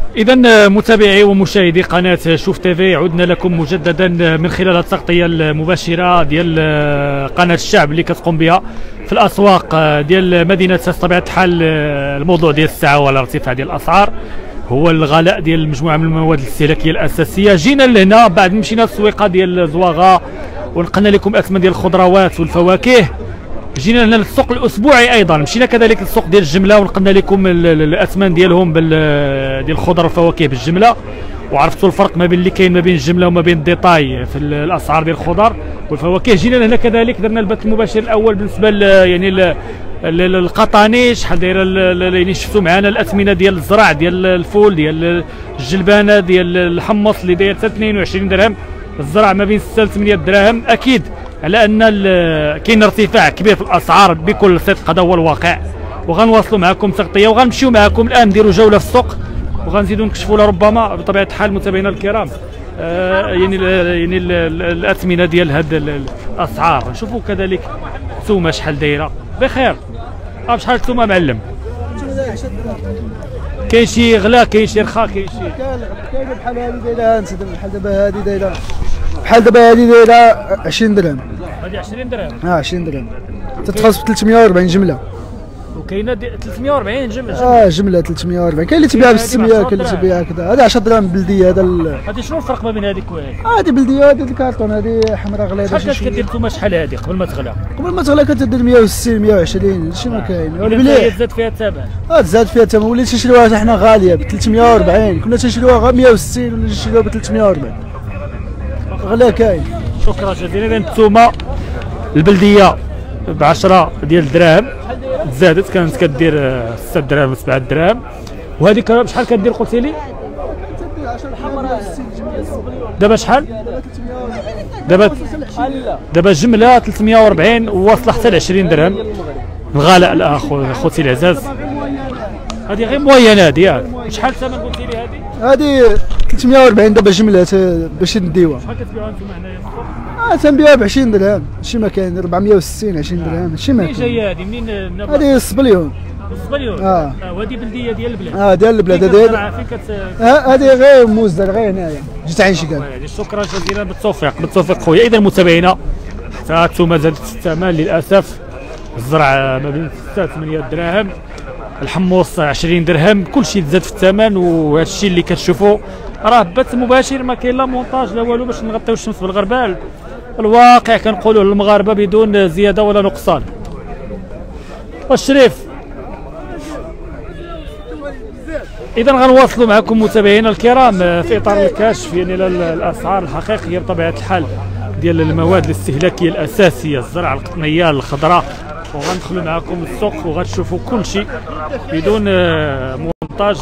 إذا متابعي ومشاهدي قناة شوف تيفي، عدنا لكم مجددا من خلال التغطية المباشرة ديال قناة الشعب اللي كتقوم بها في الأسواق ديال مدينة بطبيعة الحال. الموضوع ديال الساعة هو الارتفاع ديال الأسعار، هو الغلاء ديال مجموعة من المواد الاستهلاكية الأساسية. جينا لهنا بعد مشينا للسويقة ديال زواغا ونقلنا لكم أثمن ديال الخضروات والفواكه. جينا هنا للسوق الاسبوعي ايضا، مشينا كذلك للسوق ديال الجمله ونقلنا لكم الاثمان ديالهم ديال الخضر والفواكه بالجمله، وعرفتوا الفرق ما بين اللي كاين ما بين الجمله وما بين الديتاي في الاسعار ديال الخضر والفواكه. جينا هنا كذلك درنا البث المباشر الاول بالنسبه يعني القطاني، شحال دايره يعني شفتوا معنا الاثمنه ديال الزرع ديال الفول ديال الجلبانه ديال الحمص اللي داير حتى 22 درهم، الزرع ما بين 6 ل 8 دراهم. اكيد على ان كاين ارتفاع كبير في الاسعار بكل صدق، هذا هو الواقع. وغنواصلوا معكم تغطيه وغنمشيو معكم الان نديروا جوله في السوق وغنزيدوا نكشفوا لربما بطبيعه الحال متابعينا الكرام يعني الاثمنه ديال هاد الاسعار. نشوفوا كذلك الثومه شحال دايره بخير. شحال الثومه معلم؟ كاين شي غلا كاين شي رخا كاين شي كاين بحال هذه دايره بحال دابا هذه دايره بحال دابا هذه دايره 20 درهم. هذه 20 درهم؟ 20 درهم تتخلص ب 340 جمله. وكاينه 340 جمله؟ جمله 340. كاين اللي تبيعها ب 600، كاين اللي تبيعها كذا. هذا 10 درهم بلديه. هذه شنو الفرق ما بين هذيك وهذه؟ هذه بلديه هذه الكارطون، هذه حمراء غليظه. شحال كدير نتوما شحال هذه قبل ما تغلى؟ قبل ما تغلى كتدير 160 120 شي ما كاين. والبلاد زاد فيها الثمن؟ زاد فيها الثمن، وليت تشريوها حنا غاليه ب 340، كنا تنشريوها غير 160 ولا نشريوها ب 340. غلا كاين. شكرا جزيلا. اذا الثومه البلديه ب 10 ديال الدراهم، زادت كانت كدير 6 دراهم 7 دراهم. وهذيك بشحال كدير قلتي لي؟ دابا شحال؟ دابا جمله 340 وواصله حتى ل 20 درهم. الغلاء اخوتي العزاز. هذه غير موينه هذه ياك. شحال الثمن قلتي لي هذه؟ هذه 340 دابا جمله باش نديوها. شحال كتبيعوها انتم هنايا؟ تنبيعها ب 20 درهم، شي ما كاين 460 20 درهم شي ما كاين. منين جايه هذه؟ منين؟ هذه الصبليون. الصبليون؟ وهذه بلديه ديال البلاد؟ ديال البلاد. هذه غير موزه غير هنايا جيت عين شكال. شكرا جزيلا. بالتوفيق خويا. اذا متابعينا حتى الثومه زادت في الثمن للاسف. الزرع ما بين 6 8 دراهم، الحمص 20 درهم، كلشي تزاد في الثمن. وهذا الشيء اللي كتشوفوا راه بث مباشر، ما كاين لا مونتاج لا والو باش نغطيو الشمس بالغربال. الواقع كنقولوا للمغاربه بدون زياده ولا نقصان. والشريف اذا غنواصلوا معكم متابعينا الكرام في اطار الكشف يعني الاسعار الحقيقيه بطبيعه الحال ديال المواد الاستهلاكيه الاساسيه، الزرع القطنيه الخضراء. وغندخلوا معكم السوق وغتشوفوا كل شيء بدون مونتاج.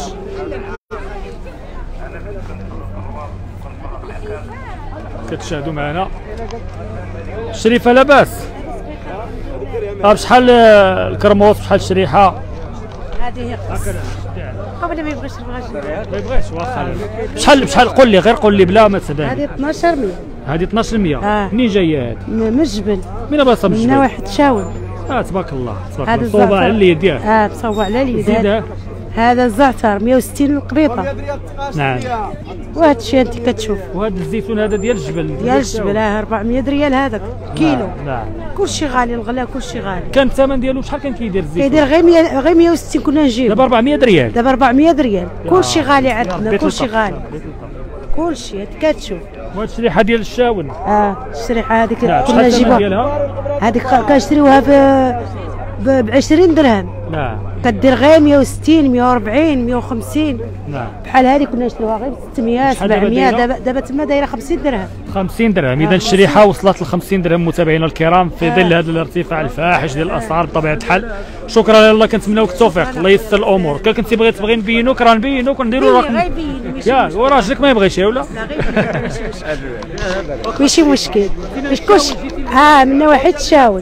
كتشاهدوا معنا. الشريفه لاباس؟ بشحال الكرموس؟ بشحال الشريحه؟ هذه هي قبل ما يبغيش ما يبغيش واخا. بشحال قول لي، غير قول لي بلا ما تبان. هذه 1200. هذه 1200. منين جايه هذه؟ من الجبل. من بلاصه من الجبل؟ من واحد تشاون. تبارك الله تبارك الله. مصوبه على اليد ياك؟ مصوبه على اليد. هذا الزعتر 160 القبيطه. نعم. وهذا الشيء انت كتشوف. وهذا الزيتون هذا ديال الجبل؟ ديال الجبل 400 ريال هذاك كيلو. نعم. كلشي غالي، الغلا كلشي غالي. كان الثمن ديالو شحال كان كيدير الزيتون؟ كيدير غير 160 كنا نجيب. دابا 400 ريال. دابا 400 ريال. كلشي غالي عندنا، كلشي غالي. كلشي انت كتشوف. وهاد الشريحه ديال الشاون؟ الشريحه هذيك كنا نجيبوها. هذيك كنشريوها ب 20 درهم. نعم. كدير غير 160 140 150. نعم. بحال هذه كنا نشروها غير ب 600 700. دابا تما دايره 50 درهم. 50 درهم. اذا الشريحه وصلت ل 50 درهم متابعينا الكرام في ظل هذا الارتفاع الفاحش ديال الاسعار بطبيعه الحال. شكرا يلا، كنتمناوك التوفيق، الله ييسر الامور. كان كنتي تبغي نبينوك راه نبينوك ونديروا رقم. ياك وراجلك ما يبغيش ولا؟ لا غير ماشي مشكل. كلشي من واحد تشاون.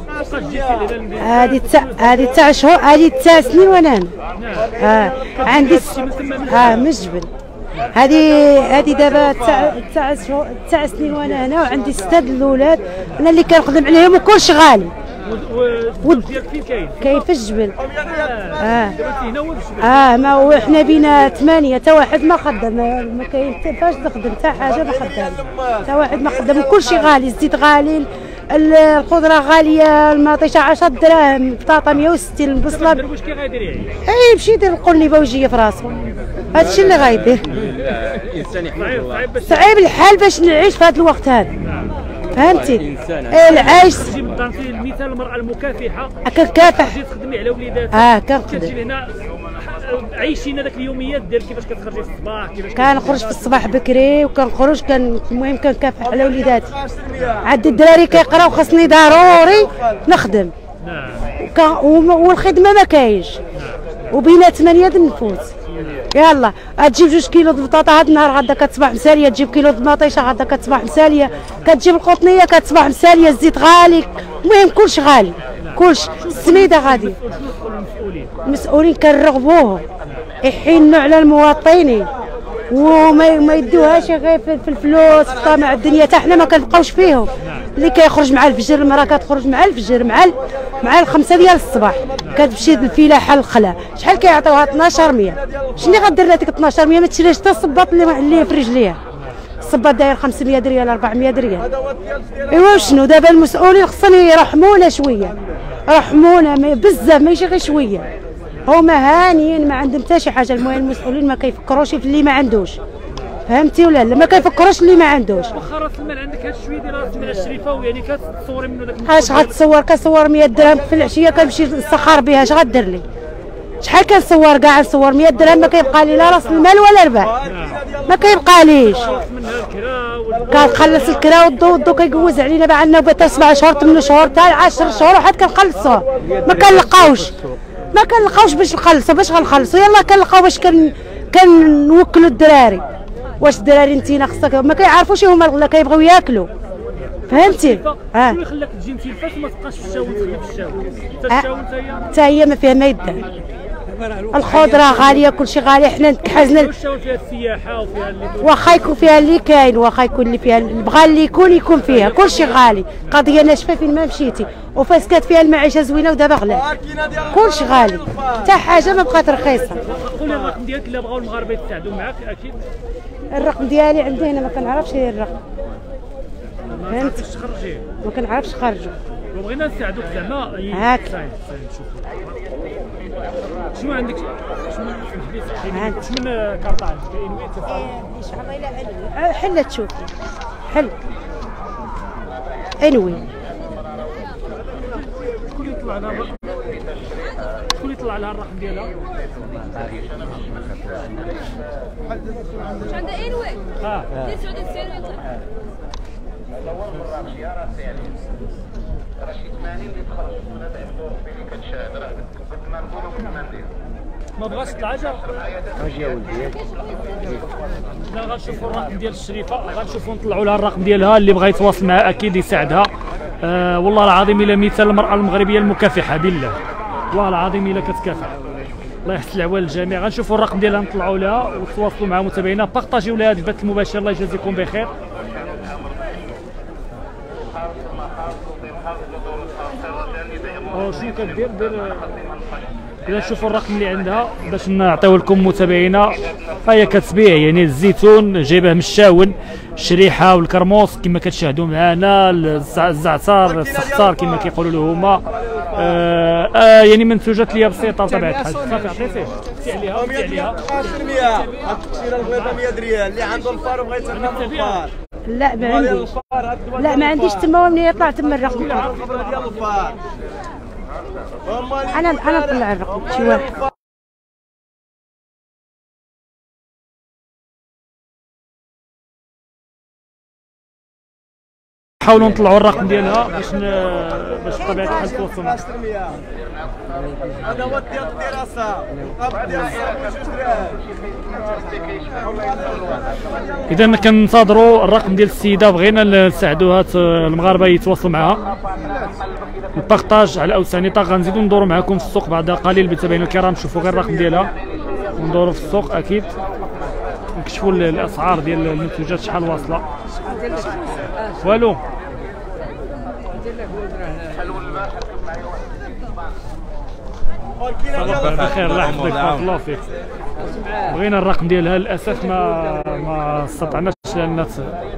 هذه تاع شهور، هذه تاع سنين وانا عندي من الجبل. هذه دابا تاع سنين وانا هنا، وعندي 6 الاولاد انا اللي كنخدم عليهم وكلشي غالي. والزوج ديالك فين كاين؟ كاين في الجبل. هنا هو في الجبل. ما هو احنا بينا 8 حتى واحد ما خدم، ما كاين فاش نخدم حتى حاجه ما خدام، حتى واحد ما خدم. كلشي غالي، الزيت غالي، الخضره غاليه، المطيشه 10 دراهم، البطاطا 160، البصله. واش كي غيدير يعيش؟ يمشي يدير القنيبه ويجي في راسو، هادشي اللي غايدير. صعيب الحال باش نعيش في هذا الوقت هذا، فهمتي؟ العيش. مثال المراه المكافحه كنكافح، تجي تخدمي على وليداتها. كنخدم. كتجي هنا عيشينا داك اليوميات ديال كيفاش كتخرجي في الصباح، كيفاش كنخرج في الصباح بكري وكنخرج المهم كنكافح على وليداتي. عندي الدراري كيقراو، خاصني ضروري نخدم. والخدمه ما كاينش، وبينا 8 د النفوس. يلا تجيب 2 كيلو د البطاطا هاد النهار، غدا كتصبح مساليه، تجيب كيلو د المطيشه غدا كتصبح مساليه، كتجيب القطنيه كتصبح مساليه، الزيت غالي، المهم كلشي غالي، كلشي. السميده غادي. المسؤولين كنرغبوهم يحنوا على المواطنين وما يدوهاش غير في الفلوس، في طمع الدنيا. حتى حنا ما كنبقاوش فيهم. اللي كيخرج مع الفجر، المراه كتخرج مع الفجر مع 5 ديال الصباح، كتمشي للفلاحه الخلا، شحال كيعطيوها؟ 1200. شنو غدير لها ديك 1200؟ ما تشريش حتى الصباط اللي في رجليها. الصباط داير 500 ريال 400 ريال. ايوا شنو دابا؟ المسؤولين خصهم يرحمونا شويه، رحمونا بزاف، ماشي غير شويه. هما هانيين ما عندهم حتى شي حاجه. المهم المسؤولين ما كيفكروش في اللي ما عندوش، فهمتي ولا لا؟ ما كيفكروش اللي ما عندوش. واخا راس المال عندك هاد شويه ديال راس المال الشريفه، يعني كتصوري منه داك اش غتصور؟ كنصور 100 درهم في العشيه كنمشي نسخر بها، اش غدير لي؟ شحال كنصور كاع؟ نصور 100 درهم ما كيبقى لي لا راس المال ولا ربح، ما كيبقاليش. كنخلص الكرا والضو كيجوز علينا بقى عندنا حتى 7 شهور 8 شهور حتى 10 شهور وحد كنخلصوه، ما كنلقاوش باش نخلصوا. باش غنخلصوا؟ يلاه كنلقاو باش كنوكلوا الدراري. واش الدراري انتينا خصك ما كيعرفوش هما ولا كيبغيو ياكلوا، فهمتي؟ شنو يخليك تجي انت الفاس وما تبقاش في الشاون، تخلي في الشاون؟ حتى هي ما فيها ما يدار. الخضره غاليه، كلشي غالي. حنا تكحزنا. الشاون فيها السياحه وفيها اللي واخا يكون فيها اللي كاين، واخا يكون اللي فيها بغا اللي يكون فيها، كلشي غالي. قضيه ناشفه فين ما مشيتي، وفاس كانت فيها المعيشه زوينه ودابا غلا، كلشي غالي، حتى حاجه ما بقات رخيصه. قولي الرقم ديالك اللي بغاو المغاربه يتساعدوا معاك. اكيد الرقم ديالي عندي هنا، ما كنعرفش الرقم، فهمت؟ تخرجيه ما كنعرفش خرجوا. وبغينا نساعدوك زعما. هاك شنو عندك؟ شنو من كارطه عندك؟ حله تشوف حل انوي. شكون يطلع لها الرقم؟ شكون يطلع لها الرقم ديالها؟ عندها انوي. 99 يطلع. ما بغاش تطلع جا. اجي يا ولدي. لا غنشوفوا الرقم ديال الشريفه، غنشوفوا نطلعوا لها الرقم ديالها، اللي بغى يتواصل معها اكيد يساعدها. والله العظيم الا مثال المراه المغربيه المكافحه بالله، والله العظيم الا كتكافح. الله يحسن العوال الجميع. غنشوفوا الرقم ديالها نطلعوا لها وتواصلوا مع متابعينا. بارطاجيو لها هذا البث المباشر. الله يجازيكم بخير. شنو كدير؟ اذا نشوفوا الرقم اللي عندها باش نعطيو لكم متابعينا. فهي كتبيع يعني الزيتون جايبه من الشاون، الشريحه والكرموس كما كتشاهدوا معنا، الزعتر، السخطار كما كيقولوا له هما. يعني منتوجات اللي بسيطه بطبيعه الحال. صافي عطيتيه عليها 100 التقشيره البيضاء 100 ريال. اللي عنده الفار بغى يتهنى بالفار. لا ما عنديش، لا ما عنديش تما. ومنين يطلع تما الرقم ديال الفار. انا نطلع الرقم شي واحد. نحاولوا نطلعوا الرقم ديالها باش بطبيعه الحال توصلوا. هذا هو ديال الدراسه. اذا كننتظروا الرقم ديال السيده، بغينا نساعدوها المغاربه يتواصلوا معها. البارطاج على اوسع نطاق. غنزيدوا ندوروا معكم في السوق بعد قليل متابعينا الكرام. نشوفوا غير الرقم ديالها وندوروا في السوق اكيد، نكشفوا الاسعار ديال المنتوجات شحال واصله. والو صباح الخير، الله يحفظك، بارك الله فيك. بغينا الرقم ديالها للاسف ما استطعناش لان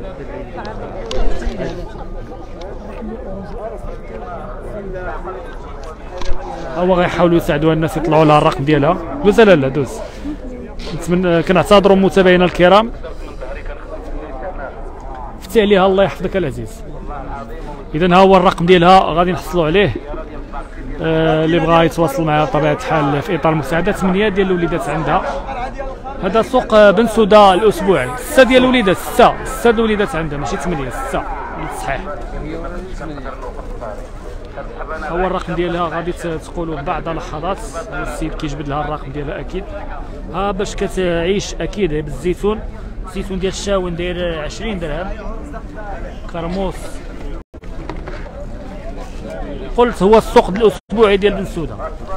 هو غيحاولوا يساعدوها الناس يطلعوا لها الرقم ديالها. دوز لا دوز. نتمنى كنعتذروا متابعينا الكرام، فتي عليها الله يحفظك العزيز. اذا ها هو الرقم ديالها غادي نحصلوا عليه. اللي بغى يتواصل معها بطبيعه الحال في اطار المساعده. 8 ديال الوليدات عندها. هذا سوق بن سوده الاسبوعي. 6 ديال الوليدات، 6 الوليدات عندها ماشي 8، 6 صحيح. هو الرقم ديالها غادي تقولوا بعد لحظات. السيد كيجبد لها الرقم ديالها اكيد. ها باش كتعيش اكيد بالزيتون. الزيتون ديال الشاون داير 20 درهم. كرموس قلت هو السوق الاسبوعي ديال بن سوده.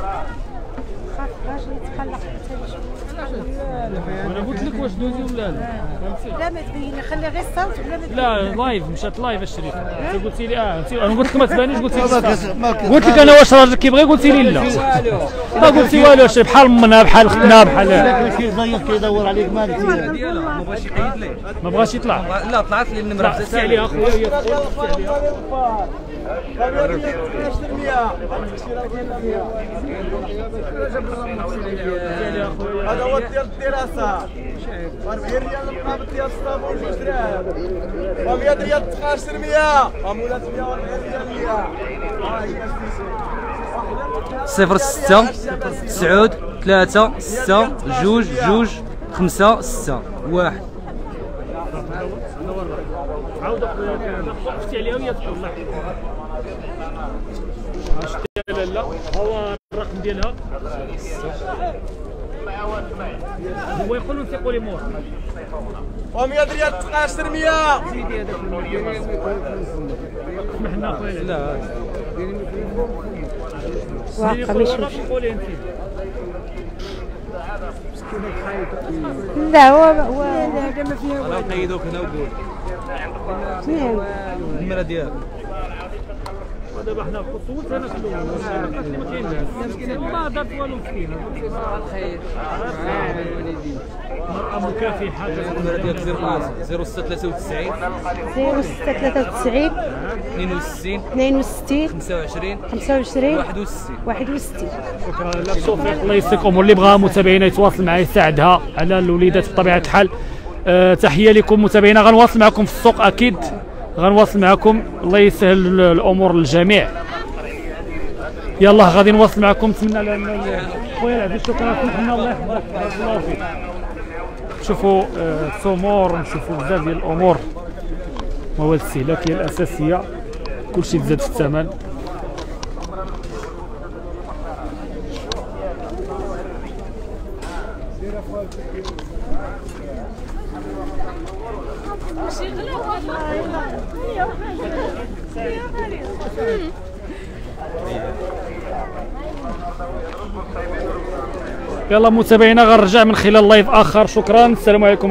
انا قلت لك واش دوزي ولا لا؟ لا ما تبين، خلي غير الصوت ولا ما لا لايف، مشات لايف الشريف. انت قلتي لي انا قلت لك ما تبانيش، قلت لك انا واش راجل كيبغي، قلتي لي لا. ما قلتي والو، شي بحال امنا بحال ختنا بحال كيدور عليك ما ما بغاش يقيد ليه، ما بغاش يطلع. لا طلعت لي النمره فتحتي عليها اخويا. هذا هو ديال الدراسه. 40 ريال المقابل ديال الصابون 2 دراهم، 100 ريال تقاشر 100 ومولات 140 ريال 100. 06 9 3 6 2 2 5 6 1. عاود فتحتي عليها وهي تطلع. لا لا هو الرقم ديالها. هو يقولوا نثيقوا لي مور 100 ريال تقاشر 100. سمحنا اخويا. لا واقع ماشي قولي انت. لا هو هذا ما فيه انا نقيدوك هنا وقول النمره ديالك. دابا حنا صوت انا في الاول ما كاينش ما درت والو مسكينه. الخير مرأة مكافحة. النمره ديالك 06 93 06 93 62 25 61. شكرا لك توفيق، الله يسلك امور. اللي بغى متابعينا يتواصل معي يساعدها على الوليدات بطبيعه الحال. تحيه لكم متابعينا، غنواصل معكم في السوق اكيد، غنواصل معكم. الله يسهل الامور للجميع. يلا غادي نواصل معكم. نتمنى لان خويا العزيز شكرا لكم، الله يحفظك، بارك الله فيك. نشوفوا السمور، نشوفوا بزاف ديال الامور، مواد الاستهلاكيه الاساسيه، كلشي تزاد في الثمن. يلا متابعينا غنرجع من خلال لايف اخر. شكرا، السلام عليكم.